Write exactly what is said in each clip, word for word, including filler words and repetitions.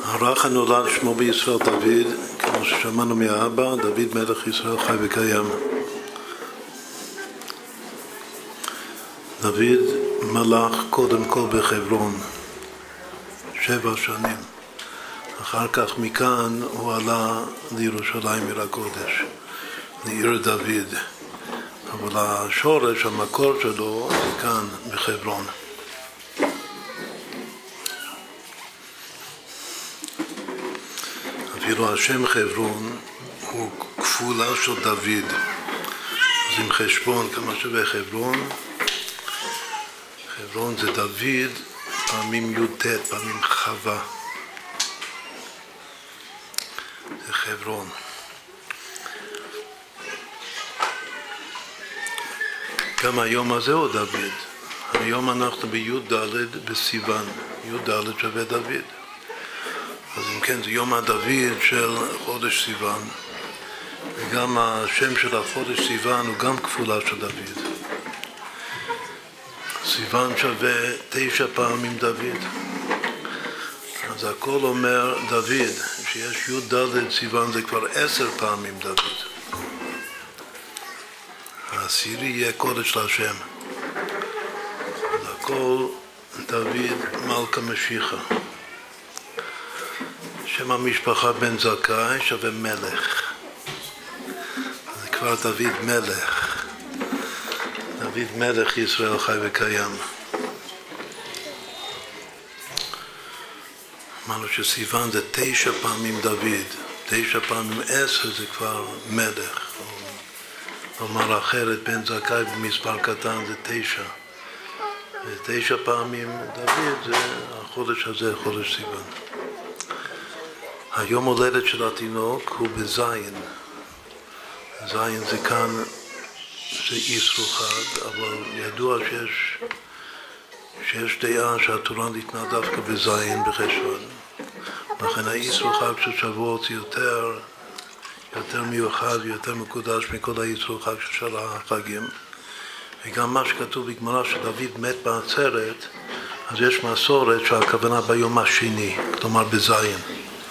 הרך הנולד שמו בישראל דוד, כמו ששמענו מהאבא, דוד מלך ישראל חי וקיים. דוד מלך קודם כל בחברון, שבע שנים. אחר כך מכאן הוא עלה לירושלים עיר הקודש, לעיר דוד. אבל השורש, המקור שלו, זה כאן בחברון. אפילו השם חברון הוא כפולה של דוד. אז עם חשבון כמה שווה חברון, חברון זה דוד פעמים י"ט, פעמים חווה. זה חברון. גם היום הזה הוא דוד. היום אנחנו בי"ד בסיוון. י"ד שווה דוד. אז אם כן, זה יום הדוד של חודש סיוון. וגם השם של החודש סיוון הוא גם כפולה של דוד. סיוון שווה תשע פעמים דוד. אז הכל אומר דוד. כשיש י"ד סיוון זה כבר עשר פעמים דוד. העשירי יהיה קודש להשם. אז הכל דוד מלכה משיחה. שם המשפחה בן זכאי שווה מלך. זה כבר דוד מלך. דוד מלך ישראל חי וקיים. אמרנו שסיוון זה תשע פעמים דוד. תשע פעמים עשר זה כבר מלך. כלומר אחרת בן זכאי במספר קטן זה תשע. ותשע פעמים דוד זה החודש הזה, חודש סיוון. היום הולדת של התינוק הוא בזין. זין זה כאן, זה איסרו חג, אבל ידוע שיש, שיש דעה שהתורה ניתנה דווקא בזין בחשוון. לכן האיסרו חג של שבועות זה יותר, יותר מיוחד ויותר מקודש מכל האיסרו חג של שאר החגים. וגם מה שכתוב בגמרא שדוד מת בעצרת, אז יש מסורת שהכוונה ביום השני, כלומר בזין.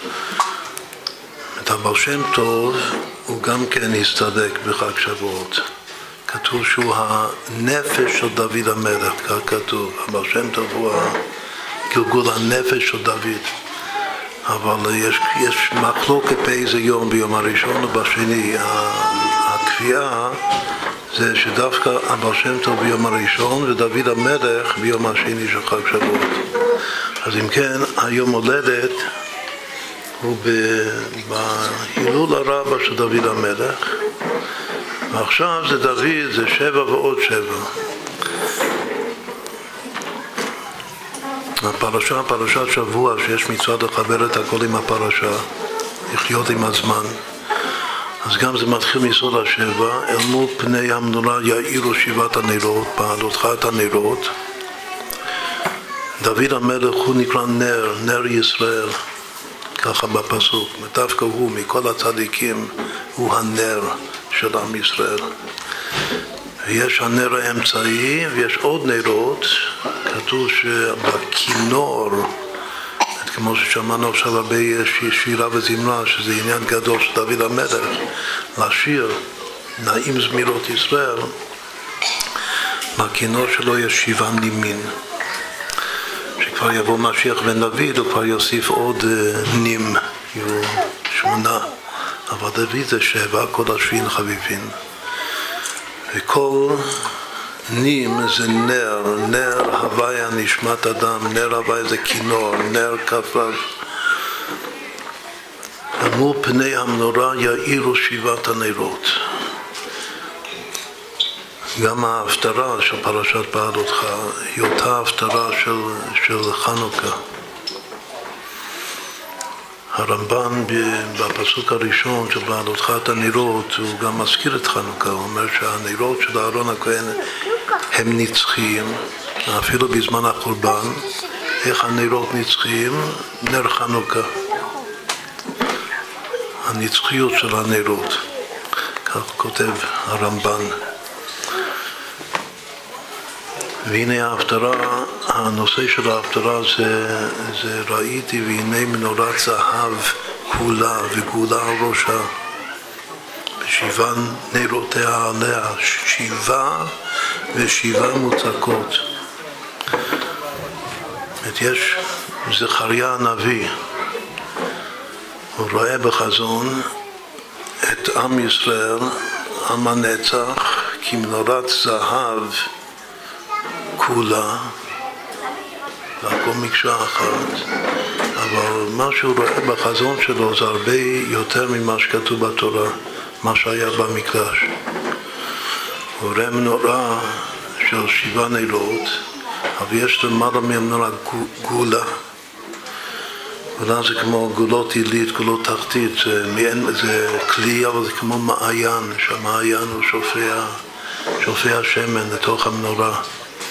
את הבעל שם טוב הוא גם כן הסתדק בחג שבועות. כתוב שהוא הנפש של דוד המלך, כך כתוב. הבעל שם טוב הוא גלגול הנפש של דוד. אבל יש, יש מחלוקת באיזה יום, ביום הראשון או בשני. הקביעה זה שדווקא הבעל שם טוב ביום הראשון ודוד המלך ביום השני של חג שבועות. אז אם כן, היום הולדת הוא בהילול הרבה של דוד המלך, ועכשיו זה דוד, זה שבע ועוד שבע. הפרשה, פרשת שבוע, שיש מצוות לחבר את הכל עם הפרשה, לחיות עם הזמן. אז גם זה מתחיל מיסוד השבע, אל מול פני המנורה יאירו שבעת הנרות, בעלותך את הנרות. דוד המלך הוא נקרא נר, נר ישראל. ככה בפסוק, דווקא הוא מכל הצדיקים הוא הנר של עם ישראל. ויש הנר האמצעי ויש עוד נרות. כתוב שבכינור, כמו ששמענו עכשיו הרבה שירה וזמרה, שזה עניין גדול של דוד המלך, לשיר נעים זמירות ישראל, בכינור שלו יש שבעה נימין. כבר יבוא משיח בן דוד, הוא כבר יוסיף עוד נים, יהיו שמונה. אבל דוד זה שבע, כל השביעין חביבין. וכל נים זה נר, נר הוויה נשמת אדם, נר הוויה זה כינור, נר כפר. מול פני המנורה יאירו שבעת הנרות. גם ההפטרה של פרשת בעלותך היא אותה הפטרה של, של חנוכה. הרמב"ן בפסוק הראשון של בעלותך את הנרות הוא גם מזכיר את חנוכה. הוא אומר שהנרות של אהרון הכהן הם נצחיים, אפילו בזמן החורבן. איך הנרות נצחיים? נר חנוכה. הנצחיות של הנרות. כך כותב הרמב"ן. והנה ההפטרה הנושא של ההפטרה זה, זה ראיתי והנה מנורת זהב כולה וגולה על ראשה ושבעה נרותיה עליה, שבעה ושבעה מוצקות. יש זכריה הנביא, הוא רואה בחזון את עם ישראל, עם הנצח, כמנורת זהב כולה, והכל מקשה אחת, אבל מה שהוא רואה בחזון שלו זה הרבה יותר ממה שכתוב בתורה, מה שהיה במקדש. הוא רואה מנורה של שבעה נרות, אבל יש למעלה מהמנורה גולה. גולה זה כמו גולות עילית, גולות תחתית, זה, זה כלי, אבל זה כמו מעיין, שהמעיין הוא שופע, שופע שמן לתוך המנורה.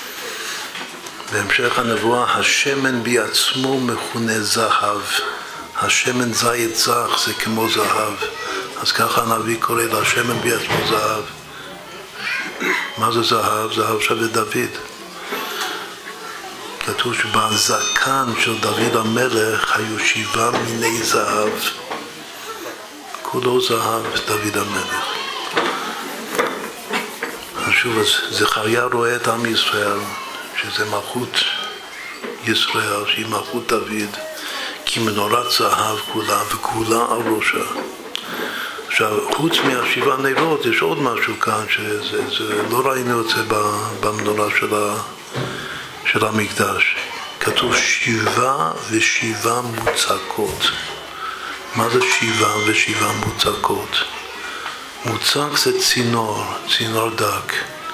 בהמשך הנבואה, השמן בעצמו מכונה זהב. השמן זית זך זה כמו זהב. אז ככה הנביא קורא לשמן בעצמו זהב. מה זה זהב? זהב שווה דוד. כתוב שבזקן של דוד המלך היו שבעה מיני זהב. כולו זהב דוד המלך. שוב, אז זכריה רואה את עם ישראל, שזה מלכות ישראל, שהיא מלכות דוד, כמנורת זהב כולה וכולה על ראשה. עכשיו, חוץ מהשבעה נרות, יש עוד משהו כאן, שזה, זה, לא ראינו את זה במנורה של, ה, של המקדש. כתוב שבעה ושבעה מוצקות. מה זה שבעה ושבעה מוצקות? מוצק זה צינור, צינור דק.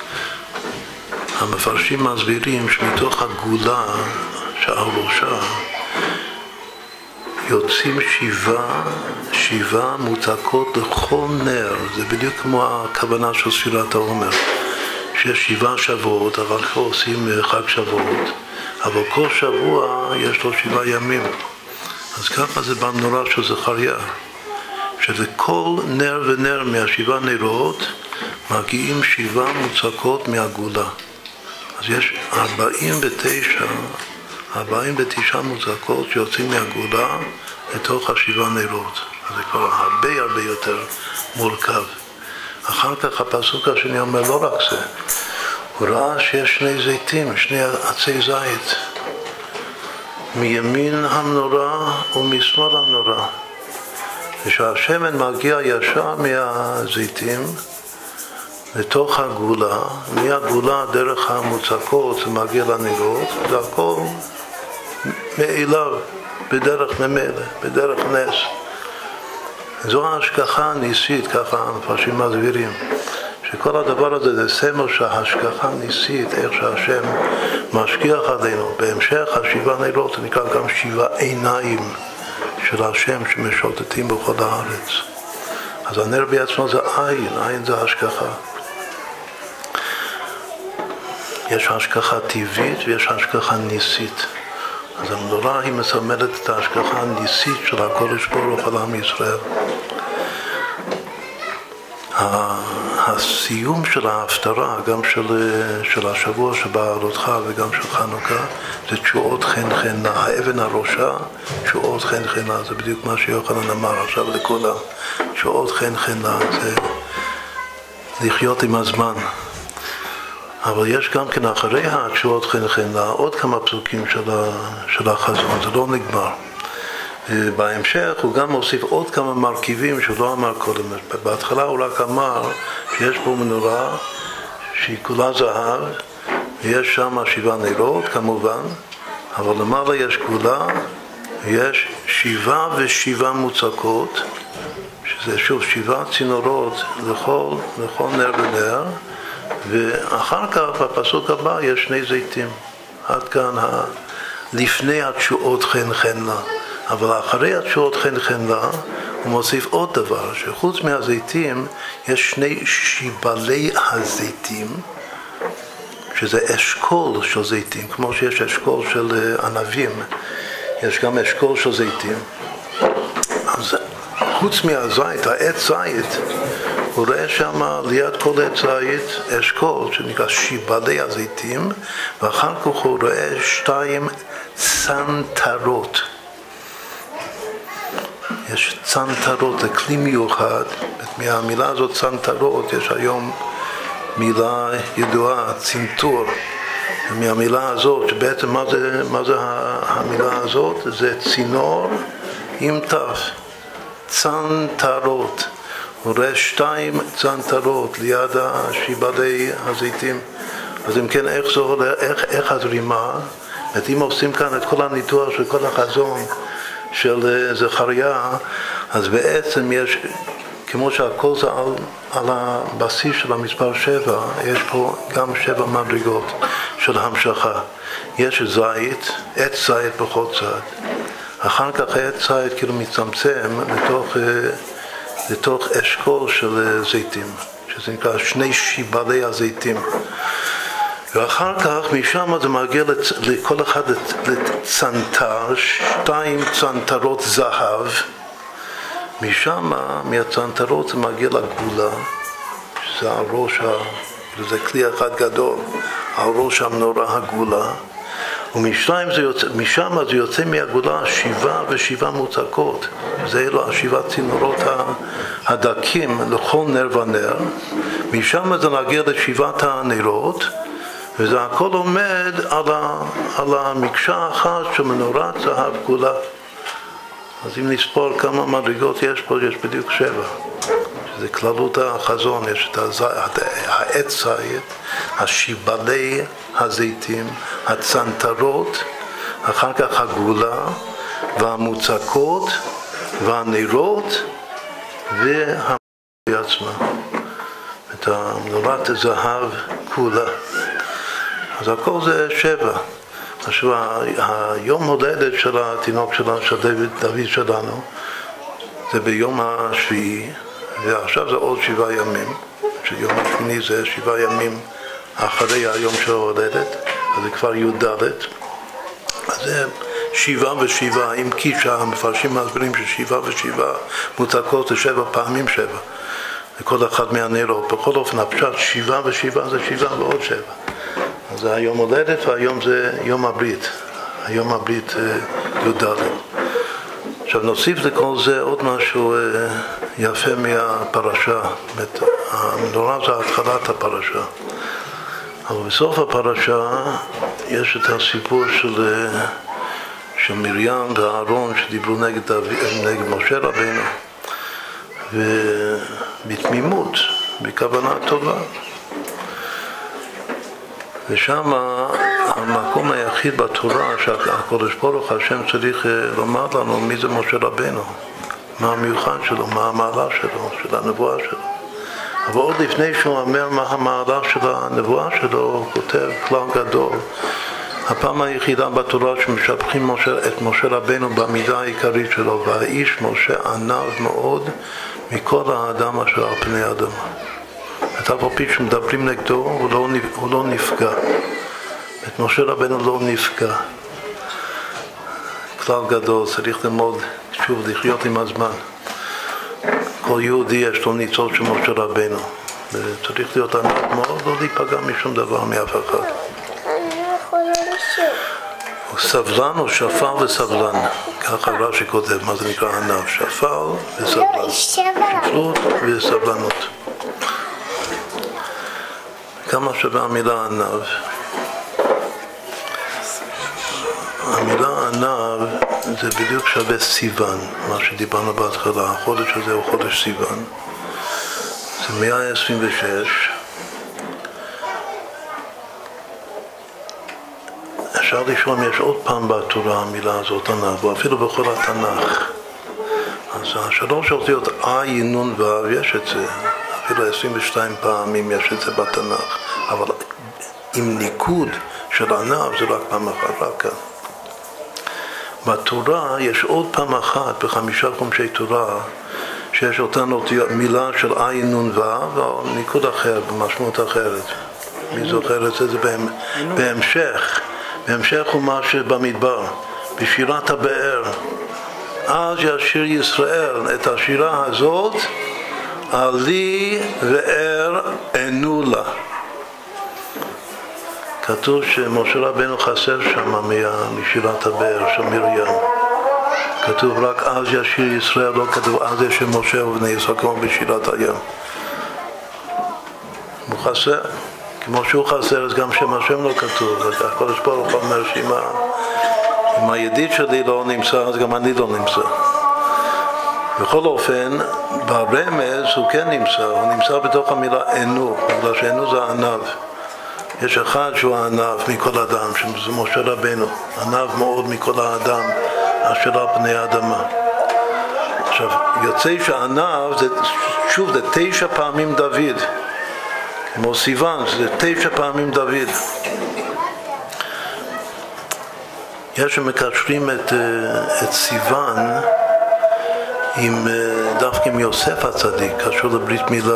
המפרשים מסבירים שמתוך הגולה שעל ראשה יוצאים שבעה, שבעה מוצקות לכל נר. זה בדיוק כמו הכוונה של ספירת העומר, שיש שבעה שבועות, אבל כבר עושים חג שבועות, אבל כל שבוע יש לו שבעה ימים. אז ככה זה במנורה של זכריה, שזה כל נר ונר מהשבעה נרות מגיעים שבעה מוצקות מהגולה. אז יש ארבעים ותשע, ארבעים ותשע מוצקות שיוצאים מהגולה לתוך השבעה נרות. אז זה כבר הרבה הרבה יותר מורכב. אחר כך הפסוק השני אומר לא רק זה, הוא ראה שיש שני זיתים, שני עצי זית, מימין המנורה ומשמאל המנורה. ושהשמן מגיע ישר מהזיתים לתוך הגולה, מהגולה דרך המוצקות זה מגיע לנרות, זה הכל מאליו, בדרך ממילא, בדרך נס. זו ההשגחה הניסית, ככה המפרשים מסבירים, שכל הדבר הזה זה סמל שההשגחה הניסית, איך שהשם משגיח עלינו. בהמשך השבעה נרות נקרא גם שבעה עיניים של השם שמשוטטים בכל הארץ. אז הנר בעצמו זה עין, עין זה השגחה. יש השגחה טבעית ויש השגחה ניסית. אז המנורה היא מסמלת את ההשגחה הניסית של הקודש ברוך על עם ישראל. הסיום של ההפטרה, גם של, של השבוע שבעלותך וגם של חנוכה, זה תשועות חן חנה, האבן הראשה, תשועות חן חנה, זה בדיוק מה שיוחנן אמר עכשיו לכולם. תשועות חן חנה, זה לחיות עם הזמן. אבל יש גם כן אחרי התשועות חן חנה עוד כמה פסוקים של, ה, של החזון, זה לא נגמר. בהמשך הוא גם מוסיף עוד כמה מרכיבים שהוא לא אמר קודם. בהתחלה הוא רק אמר שיש פה מנורה שהיא כולה זהב, ויש שם שבעה נרות כמובן, אבל למעלה יש גולה, ויש שבעה ושבעה מוצקות, שזה שוב שבעה צינורות לכל, לכל נר ונר, ואחר כך בפסוק הבא יש שני זיתים. עד כאן ה... לפני התשועות חן חנה. אבל אחרי התשועות חן חנה הוא מוסיף עוד דבר, שחוץ מהזיתים יש שני שיבלי הזיתים, שזה אשכול של זיתים, כמו שיש אשכול של ענבים, יש גם אשכול של זיתים. אז חוץ מהזית, העץ זית, הוא רואה שם ליד כל עץ זית אשכול שנקרא שיבלי הזיתים, ואחר כך הוא רואה שתיים צנתרות. יש צנתרות, זה כלי מיוחד. מהמילה הזאת צנתרות יש היום מילה ידועה, צנתור. מהמילה הזאת, שבעצם מה זה, מה זה המילה הזאת? זה צינור עם תף, צנתרות. הוא רואה שתיים צנתרות ליד השיבלי הזיתים. אז אם כן, איך זה הולך, איך, איך הזרימה? את אם עושים כאן את כל הניתוח של כל החזון של זכריה, אז בעצם יש, כמו שהכל זה על, על הבסיס של המספר שבע, יש פה גם שבע מדרגות של המשכה. יש זית, עץ זית בכל צד. אחר כך עץ זית כאילו מצמצם לתוך, לתוך אשכול של זיתים, שזה נקרא שני שיבלי הזיתים. ואחר כך משם זה מגיע לכל אחד לצנתר, שתיים צנתרות זהב. משם, מהצנתרות זה מגיע לגולה, שזה הראש, זה כלי אחד גדול, הראש המנורה הגולה. ומשם זה יוצא, משם זה יוצא מהגולה שבעה ושבעה מוצקות. זה אלו השבעה צינורות הדקים לכל נר ונר. משם זה נגיע לשבעת הנרות, וזה הכל עומד על, ה, על המקשה אחת של מנורת זהב כולה. אז אם נספור כמה מדרגות יש פה, יש בדיוק שבע. שזה כללות החזון, יש את העץ זית, השיבלי הזיתים, הצנתרות, אחר כך הגולה והמוצקות והנרות והמנורה עצמה. את המנורת זהב כולה. אז הכל זה שבע. עכשיו, היום הולדת של התינוק שלנו, של דוד, דוד שלנו, זה ביום השביעי, ועכשיו זה עוד שבעה ימים, שיום השמיני זה שבעה ימים אחרי היום של ההולדת, אז זה כבר י"ד. אז זה שבעה ושבעה, עם קישה, המפרשים מסבירים ששבעה ושבעה מוצקות זה שבע פעמים שבע. לכל אחד מהנרות. בכל אופן, הפשט שבעה ושבעה זה שבעה ועוד שבע. אז זה היום הולדת והיום זה יום הברית. היום הברית י"ד. עכשיו נוסיף לכל זה עוד משהו יפה מהפרשה. המנורה זה התחלת הפרשה. אבל בסוף הפרשה יש את הסיפור של, של מרים ואהרון שדיברו נגד, נגד משה רבינו. ובתמימות, בכוונה טובה. ושם המקום היחיד בתורה שהקדוש ברוך הוא השם צריך לומר לנו מי זה משה רבינו, מה המיוחד שלו, מה המעלה שלו, של הנבואה שלו. אבל עוד לפני שהוא אומר מה המעלה של הנבואה שלו, הוא כותב כלל גדול. הפעם היחידה בתורה שמשבחים משה, את משה רבינו במידה העיקרית שלו, והאיש משה ענב מאוד מכל האדם אשר על פני האדמה. את אף על פי שמדברים נגדו, הוא לא, הוא לא נפגע. את משה רבינו לא נפגע. כלל גדול, צריך ללמוד, שוב, לחיות עם הזמן. כל יהודי יש לו ניצוץ של משה רבינו. וצריך להיות ענב מאוד, לא להיפגע משום דבר מאף אחד. הוא סבלן או שפל וסבלן, ככה רש"י כותב, מה זה נקרא ענב, שפל וסבלן, שפלות וסבלנות. כמה שווה המילה ענב? המילה ענב זה בדיוק שווה סיוון, מה שדיברנו בהתחלה, החודש הזה הוא חודש סיוון, זה מאה עשרים ושש. אפשר לשאול אם יש עוד פעם בתורה המילה הזאת ענב, או אפילו בכל התנ"ך. אז השלוש אותיות א, נון וו, יש את זה, אפילו עשרים ושתיים פעמים יש את זה בתנ"ך, אבל עם ניקוד של ענב זה רק פעם אחת, רק כאן. בתורה יש עוד פעם אחת בחמישה חומשי תורה שיש אותן אותיות, מילה של א, נון וו, אבל ניקוד אחר, במשמעות אחרת. מי זוכר את זה? זה בהמשך. בהמשך הוא מה שבמדבר, בשירת הבאר. אז ישיר ישראל את השירה הזאת עלי וער ענו לה. כתוב שמשה רבנו חסר שם משירת הבאר של מרים. כתוב רק אז ישיר ישראל, לא כתוב אז ישיר משה ובני ישראל כמו בשירת הים. הוא חסר, כמו שהוא חסר אז גם שם השם לא כתוב. הקדוש ברוך הוא אומר שאם הידיד שלי לא נמצא אז גם אני לא נמצא. בכל אופן, ברמז הוא כן נמצא, הוא נמצא בתוך המילה ענו, בגלל שענו זה ענב. יש אחד שהוא הענב מכל אדם, שזה משה רבנו, ענב מאוד מכל האדם אשר על פני האדמה. עכשיו, יוצא שהענב זה, שוב, זה תשע פעמים דוד, כמו סיוון, זה תשע פעמים דוד. יש שמקשרים את, את סיוון עם, דווקא עם יוסף הצדיק, קשור לברית מילה.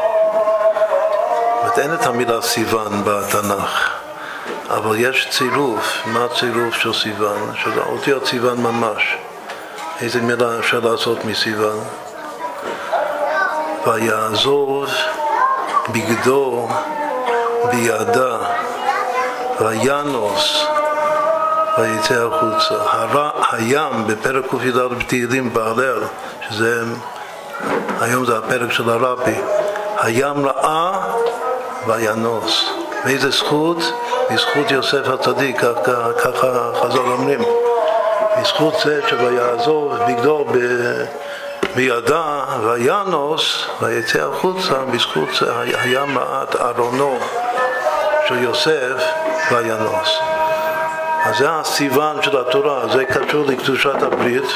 אין את המילה סיוון בתנ"ך, אבל יש צירוף. מה הצירוף של סיוון? של אותיות סיוון ממש. איזה מילה אפשר לעשות מסיוון? ויעזוב בגדו בידה וינוס ויצא החוצה. הר... הים בפרק ק"ד בתהילים בהלל, שזה היום זה הפרק של הרבי, הים ראה וינוס. ואיזה זכות? בזכות יוסף הצדיק, ככה חז"ל אומרים. בזכות זה שויעזוב בגדו ב... בידה וינוס ויצא החוצה, בזכות זה היה מעט ארונו של יוסף וינוס. אז זה הסיוון של התורה, זה קשור לקדושת הברית,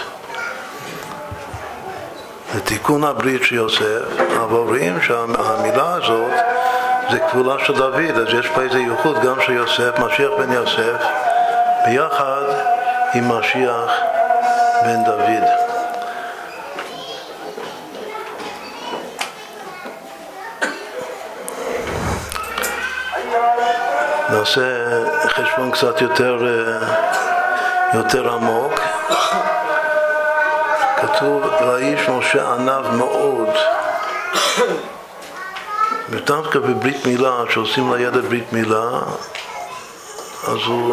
לתיקון הברית של יוסף, אבל רואים שהמילה הזאת זה כפולה של דוד, אז יש פה איזה ייחוד גם של יוסף, משיח בן יוסף, ביחד עם משיח בן דוד. נעשה חשבון קצת יותר, יותר עמוק. כתוב, והאיש משה ענב מאוד. ודווקא בברית מילה, שעושים לילד ברית מילה, אז הוא,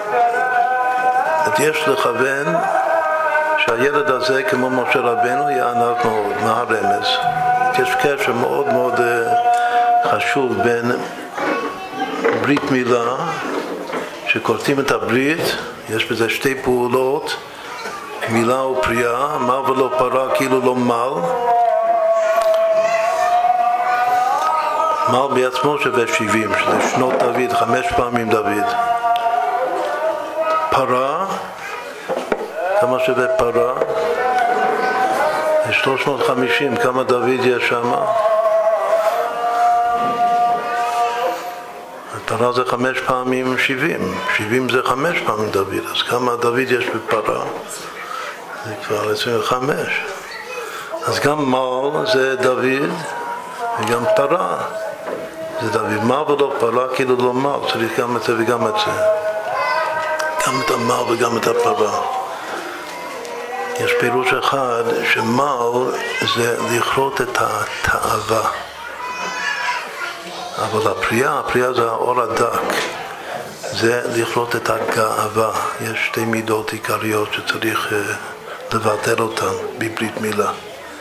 יש לכוון שהילד הזה, כמו משה רבנו, יהיה ענב מאוד. מה הרמז? יש קשר מאוד מאוד חשוב בין ברית מילה, שקוראים את הברית, יש בזה שתי פעולות, מילה ופריאה, מל ולא פרה, כאילו לא מל. מל בעצמו שווה שבעים, שזה שנות דוד, חמש פעמים דוד. פרה, כמה שווה פרה? שלוש מאות וחמישים, כמה דוד יש שם? פרה זה חמש פעמים שבעים, שבעים זה חמש פעמים דוד, אז כמה דוד יש בפרה? זה כבר עשרים וחמש. אז גם מל זה דוד וגם פרה זה דוד. מל ולא פרה כאילו לא מל, צריך גם את זה וגם את זה, גם את המל וגם את הפרה. יש פירוש אחד שמל זה לכרות את התאווה, אבל הפריאה, הפריאה זה האור הדק, זה לכרות את הגאווה. יש שתי מידות עיקריות שצריך לבטל אותן בברית מילה.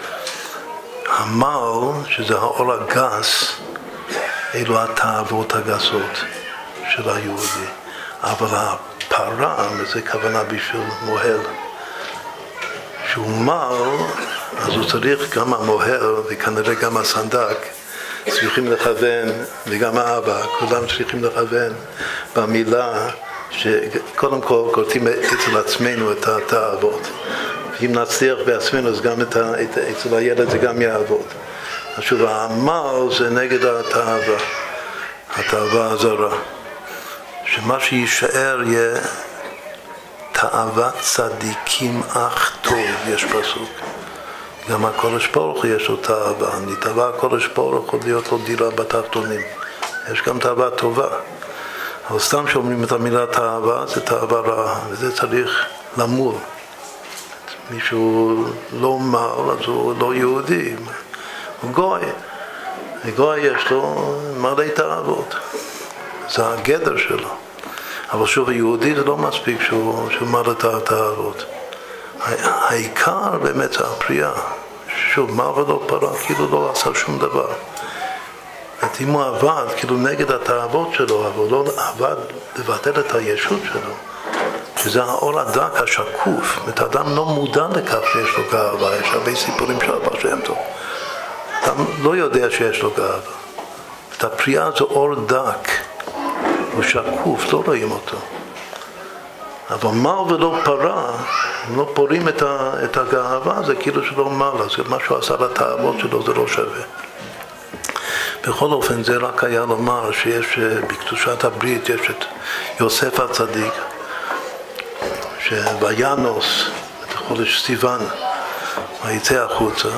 המל, שזה האור הגס, אלו התאוות הגסות של היהודי. אבל הפרה, וזה כוונה בשביל מוהל, שהוא מל, אז הוא צריך גם המוהל וכנראה גם הסנדק צריכים לכוון, וגם האבא, כולם צריכים לכוון במילה שקודם כל קוראים אצל עצמנו את התאוות. אם נצליח בעצמנו אז גם את ה, את, אצל הילד זה גם יעבוד. עכשיו המל זה נגד התאווה, התאווה הזרה, שמה שישאר יהיה תאוות צדיקים אך טוב. יש פסוק, גם הקודש ברוך הוא יש לו תאווה, נתאווה הקודש ברוך הוא להיות לו דירה בתחתונים. יש גם תאווה טובה, אבל סתם שאומרים את המילה תאווה זה תאווה רעה, וזה צריך למול. מישהו לא מל אז הוא לא יהודי, הוא גוי. וגוי יש לו מלא תאוות. זה הגדר שלו. אבל שוב, היהודי זה לא מספיק שהוא, שהוא מלא תאוות. העיקר באמת זה הפריאה. שוב, מה ולא פרה, כאילו לא עשה שום דבר. אם הוא עבד, כאילו נגד התאוות שלו, אבל לא עבד לבטל את הישות שלו, שזה האור הדק, השקוף. את האדם לא מודע לכך שיש לו גאווה, יש הרבה סיפורים של הבעל שם טוב. אתה לא יודע שיש לו גאווה. את הפריאה זה אור דק, הוא שקוף, לא רואים אותו. אבל מר ולא פרה, אם לא פורים את, ה, את הגאווה, זה כאילו שלא מעלה, זה מה שהוא עשה לתאוות שלו, זה לא שווה. בכל אופן, זה רק היה לומר שיש בקדושת הברית, יש את יוסף הצדיק, שוינוס, את חודש סיוון, ויצא החוצה,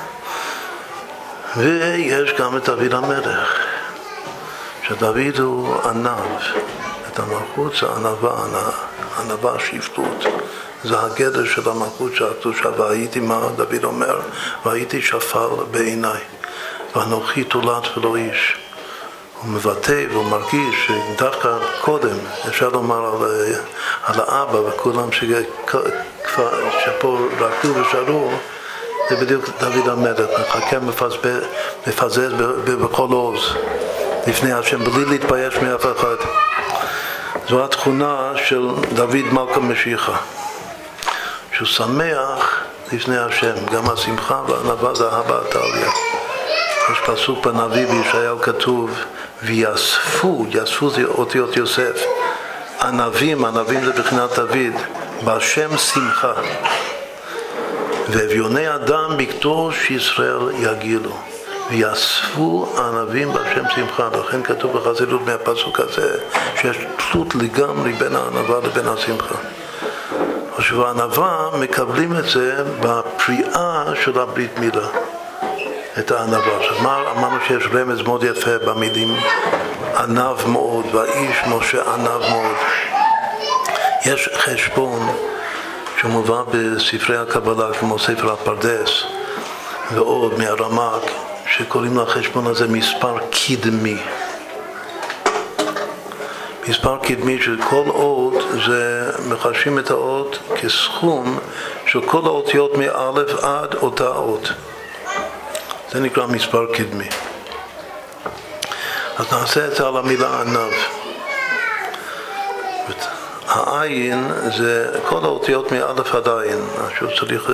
ויש גם את דוד המלך, שדוד הוא ענב, את המלכות זה ענבה, ענבה שפלות, זה הגדר של המלכות של הקדושה, והייתי, מה דוד אומר, והייתי שפל בעיניי, ואנוכי תולת ולא איש. הוא מבטא והוא מרגיש שדווקא קודם אפשר לומר על, על האבא וכולם שפה רקדו ושרו, זה בדיוק דוד המלך, מחכה מפזז בכל עוז לפני השם, בלי להתבייש מאף אחד. זו התכונה של דוד מלכה משיחה, שהוא שמח לפני השם, גם השמחה והענווה זה אהבה עתליא. יש פסוק בנביא בישעיהו כתוב, ויאספו, יאספו זה אותיות יוסף, ענבים, ענבים זה בחינת דוד, בהשם שמחה, ואביוני אדם בקדוש ישראל יגילו, ויאספו ענבים בהשם שמחה. לכן כתוב בחסידות מהפסוק הזה שיש תלות לגמרי בין הענווה לבין השמחה. עכשיו הענווה מקבלים את זה בפריאה של הברית מילה, את הענווה. עכשיו אמרנו שיש רמז מאוד יפה במילים ענב מאוד, והאיש משה ענב מאוד. יש חשבון שמובא בספרי הקבלה כמו ספר הפרדס ועוד מהרמ"ק, שקוראים לחשבון הזה מספר קדמי. מספר קדמי שכל אות זה מחשבים את האות כסכום של כל האותיות מאלף עד אותה אות. זה נקרא מספר קדמי. אז נעשה את זה על המילה ענב. העין זה כל האותיות מאלף עד עין. עכשיו צריך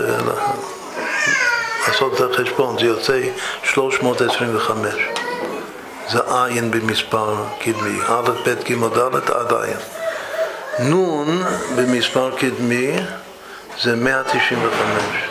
לעשות את החשבון, זה יוצא שלוש מאות עשרים וחמש. זה עין במספר קדמי, א', ב', ג', ד' עד עין. נון במספר קדמי זה מאה תשעים וחמש.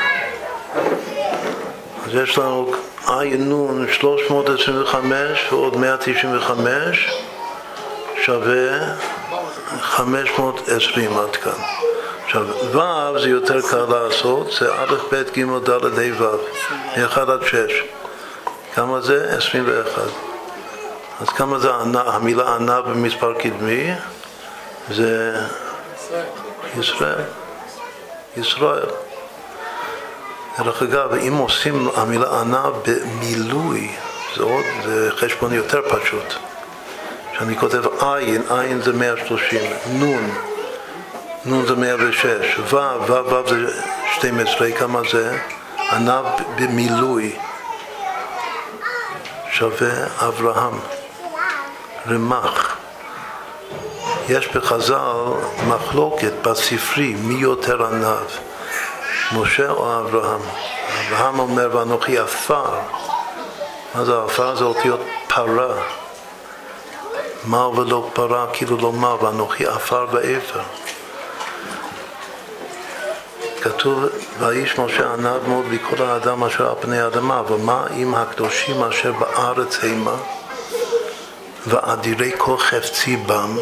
אז יש לנו עין נון שלוש מאות עשרים וחמש ועוד מאה תשעים וחמש שווה חמש מאות ועשרים עד כאן. עכשיו, ו' זה יותר קל לעשות, זה א', ב', ג', ד', ה', ו', מ-אחד עד שש. כמה זה? עשרים ואחת. אז כמה זה המילה ענה במספר קדמי? זה ישראל. ישראל. דרך אגב, אם עושים המילה ענה במילוי, זה עוד, זה חשבון יותר פשוט. כשאני כותב עין, עין זה מאה ושלושים, נון, נון זה מאה ושש, ו', ו', ו' זה שתים עשרה, כמה זה? ענה במילוי. שווה אברהם, רמ"ח. יש בחז"ל מחלוקת בספרי מי יותר ענב, משה או אברהם. אברהם אומר ואנוכי עפר. מה זה עפר? זה אותיות פרה. מה ולא פרה, כאילו לא מה, ואנוכי עפר ואפר. כתוב, והאיש משה ענב מאוד בכל האדם אשר על פני האדמה, אבל מה עם הקדושים אשר בארץ המה, ואדירי כל חפצי בם?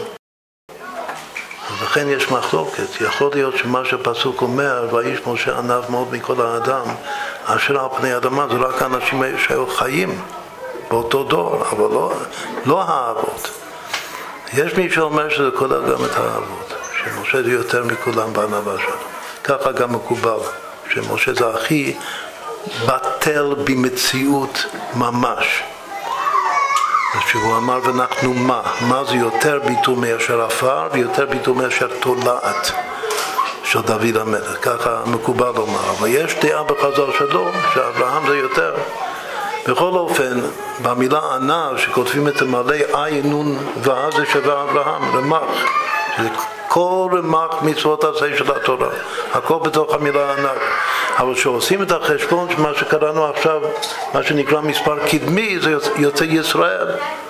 לכן יש מחלוקת. יכול להיות שמה שפסוק אומר, והאיש משה ענב מאוד מכל האדם אשר על פני האדמה, זה רק אנשים שהיו חיים באותו דור, אבל לא, לא האבות. יש מי שאומר שזה כולל גם את האבות, שמשה זה יותר מכולם בענווה שלו. ככה גם מקובל, שמשה זה הכי בטל במציאות ממש. שהוא אמר ואנחנו מה? מה זה יותר ביטול מאשר עפר ויותר ביטול מאשר תולעת של דוד המלך, ככה מקובל לומר. אבל יש דעה בחז"ל שלו שאברהם זה יותר. בכל אופן, במילה ענב שכותבים את מלא עין נון ואז זה שווה אברהם, רמ"ח, שזה כל רמ"ח מצוות עשה של התורה, הכל בתוך המילה ענב. אבל כשעושים את החשבון של מה שקראנו עכשיו, מה שנקרא מספר קדמי, זה יוצא ישראל.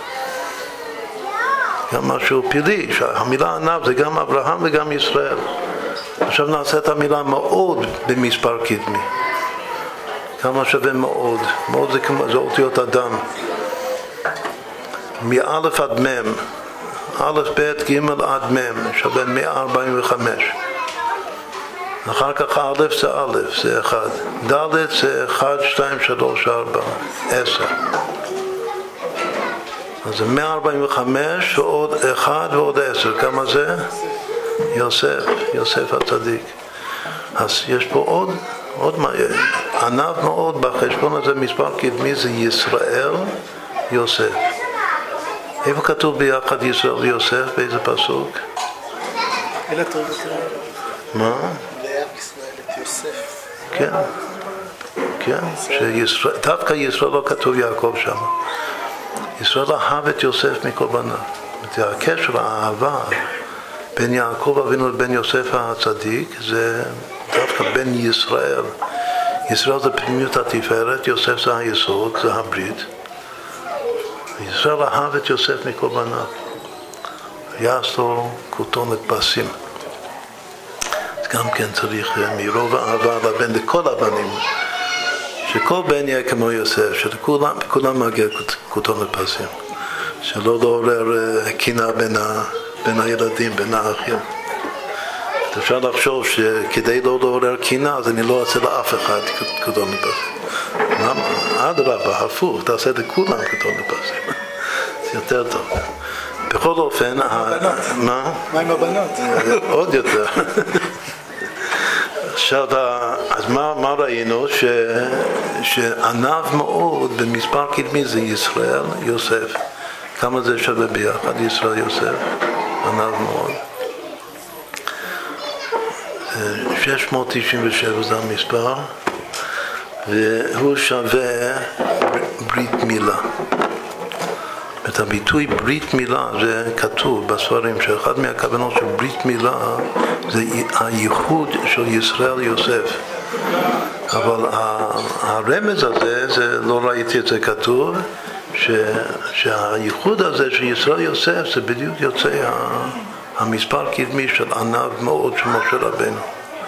גם משהו פילי, שהמילה ענב זה גם אברהם וגם ישראל. עכשיו נעשה את המילה מאוד במספר קדמי. כמה שווה מאוד? מאוד זה, כמו, זה אותיות אדם. מאלף עד מם, א' ב' ג' עד מם, שווה מאה ארבעים וחמש. אחר כך א' זה א', זה אחד. ד' זה אחד, שתיים, שלוש, ארבע, עשר. אז זה מאה ארבעים וחמש ועוד אחד ועוד עשר. כמה זה? יוסף, יוסף הצדיק. אז יש פה עוד, עוד מה, ענב מאוד בחשבון הזה, מספר קדמי זה ישראל, יוסף. איפה כתוב ביחד ישראל ויוסף? באיזה פסוק? אלה טוב יותר. מה? ליד ישראל את יוסף. כן, כן. שישראל, דווקא ישראל לא כתוב יעקב שם. ישראל אהב את יוסף מכל בניו. זה הקשר, האהבה בין יעקב אבינו לבין יוסף הצדיק, זה דווקא בין ישראל. ישראל זה פנימיות התפארת, יוסף זה היסוד, זה הברית. ישראל אהב את יוסף מכל בניו. יעש לו כותונת פסים. אז גם כן צריך מרוב האהבה לבן לכל הבנים. שכל בן יהיה כמו יוסף, שכולם מגיע כותונת פסים. שלא לעורר קנאה בין, ה, בין הילדים, בין האחים. אפשר לחשוב שכדי לא לעורר קנאה, אז אני לא אעשה לאף אחד כותונת פסים. אדרבה, הפוך, תעשה לכולם כותונת פסים. זה יותר טוב. בכל אופן... הבנות. מה? מה עם הבנות? עוד יותר. עכשיו, אז מה, מה ראינו? ש, שענב מאוד במספר קדמי זה ישראל, יוסף. כמה זה שווה ביחד, ישראל, יוסף? ענב מאוד. שש מאות תשעים ושבע זה המספר, והוא שווה ברית מילה. את הביטוי ברית מילה זה כתוב בספרים, שאחד מהכוונות של ברית מילה זה הייחוד של ישראל יוסף. אבל הרמז הזה, זה, לא ראיתי את זה כתוב, ש, שהייחוד הזה של ישראל יוסף זה בדיוק יוצא המספר קדמי של ענב מאוד של משה רבנו.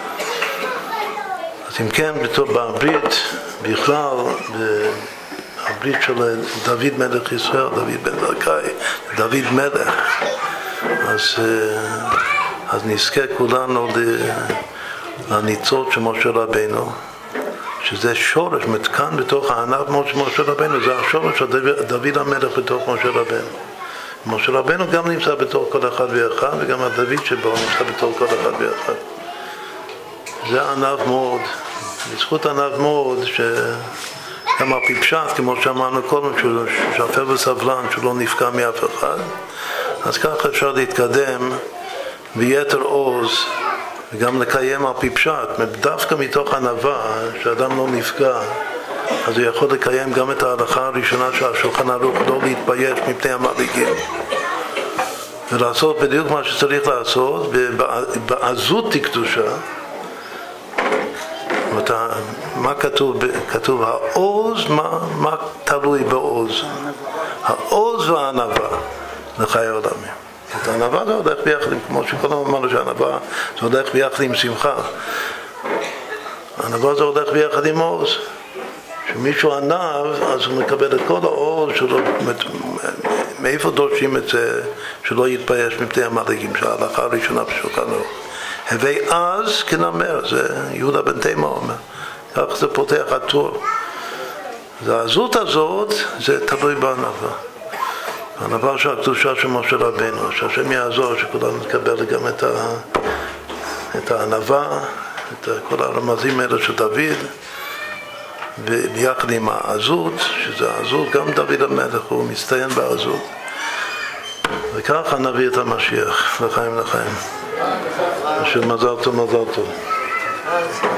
אז אם כן, בברית בכלל, הברית של דוד מלך ישראל, דוד בן זכאי, דוד מלך, אז, אז נזכה כולנו לניצוץ של משה רבנו, שזה שורש מתקן בתוך הענב מאוד של משה רבנו, זה השורש של דוד המלך בתוך משה רבנו. משה רבנו גם נמצא בתוך כל אחד ואחד, וגם הדוד שבו נמצא בתוך כל אחד ואחד. זה ענב מאוד, בזכות ענב מאוד, ש... גם הפיפשט, כמו שאמרנו קודם, שהוא שפל וסבלן, שהוא לא נפגע מאף אחד, אז ככה אפשר להתקדם ביתר עוז וגם לקיים הפיפשט, דווקא מתוך ענווה, שאדם לא נפגע, אז הוא יכול לקיים גם את ההלכה הראשונה של השולחן ערוך, לא להתבייש מפני המדליקים, ולעשות בדיוק מה שצריך לעשות, בעזות קדושה. מה כתוב? כתוב העוז, מה, מה תלוי בעוז? העוז והענווה לחיי עולמים. את הענווה זה הולך ביחד, כמו שכולם אמרנו שהענווה זה הולך ביחד עם שמחה. הענווה זה הולך ביחד עם עוז. כשמישהו ענב, אז הוא מקבל את כל העוז שלו, מאיפה דורשים את זה שלא יתבייש מפני המדליקים, שההלכה הראשונה בשולחן ערוך. הווי אז כנמר, זה יהודה בן תימה אומר, כך זה פותח הטור. העזות הזאת, זה תלוי בענווה. הענווה של הקדושה של משה רבנו, שהשם יעזור, שכולנו נקבל גם את, ה, את הענווה, את כל הרמזים האלה של דוד, וביחד עם העזות, שזה העזות, גם דוד המלך הוא מצטיין בעזות. וככה נביא את המשיח, לחיים לחיים. אשר מזל טוב, מזל טוב.